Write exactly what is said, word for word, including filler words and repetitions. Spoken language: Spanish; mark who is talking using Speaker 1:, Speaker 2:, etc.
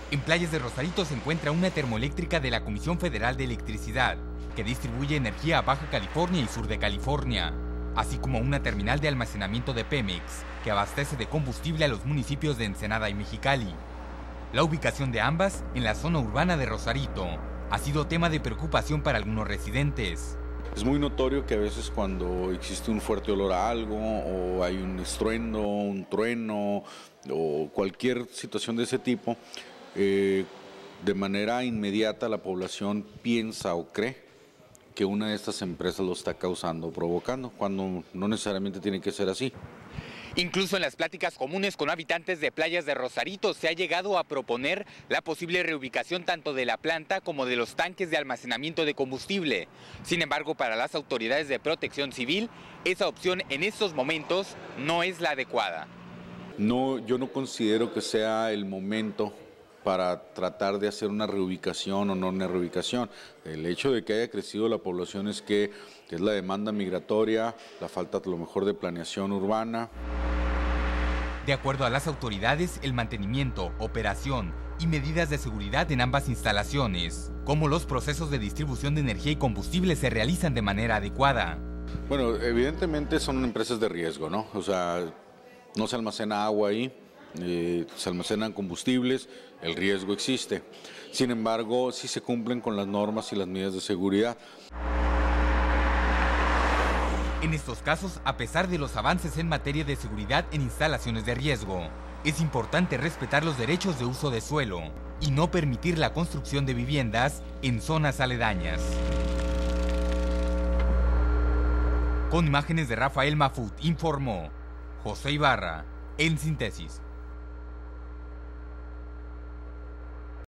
Speaker 1: En Playas de Rosarito se encuentra una termoeléctrica de la Comisión Federal de Electricidad, que distribuye energía a Baja California y sur de California, así como una terminal de almacenamiento de Pemex, que abastece de combustible a los municipios de Ensenada y Mexicali. La ubicación de ambas, en la zona urbana de Rosarito, ha sido tema de preocupación para algunos residentes.
Speaker 2: Es muy notorio que a veces cuando existe un fuerte olor a algo, o hay un estruendo, un trueno, o cualquier situación de ese tipo, eh, de manera inmediata la población piensa o cree que una de estas empresas lo está causando o provocando, cuando no necesariamente tiene que ser así.
Speaker 1: Incluso en las pláticas comunes con habitantes de Playas de Rosarito se ha llegado a proponer la posible reubicación tanto de la planta como de los tanques de almacenamiento de combustible. Sin embargo, para las autoridades de protección civil, esa opción en estos momentos no es la adecuada.
Speaker 2: No, yo no considero que sea el momento para tratar de hacer una reubicación o no una reubicación. El hecho de que haya crecido la población es que es la demanda migratoria, la falta a lo mejor de planeación urbana.
Speaker 1: De acuerdo a las autoridades, el mantenimiento, operación y medidas de seguridad en ambas instalaciones, como los procesos de distribución de energía y combustible, se realizan de manera adecuada.
Speaker 2: Bueno, evidentemente son empresas de riesgo, ¿no? O sea, no se almacena agua ahí, eh, se almacenan combustibles, el riesgo existe. Sin embargo, sí se cumplen con las normas y las medidas de seguridad.
Speaker 1: En estos casos, a pesar de los avances en materia de seguridad en instalaciones de riesgo, es importante respetar los derechos de uso de suelo y no permitir la construcción de viviendas en zonas aledañas. Con imágenes de Rafael Mafut, informó José Ibarra, en Síntesis.